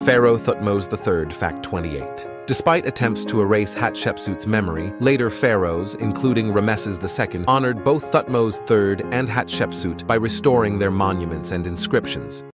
Pharaoh Thutmose III, Fact 28. Despite attempts to erase Hatshepsut's memory, later pharaohs, including Ramesses II, honored both Thutmose III and Hatshepsut by restoring their monuments and inscriptions.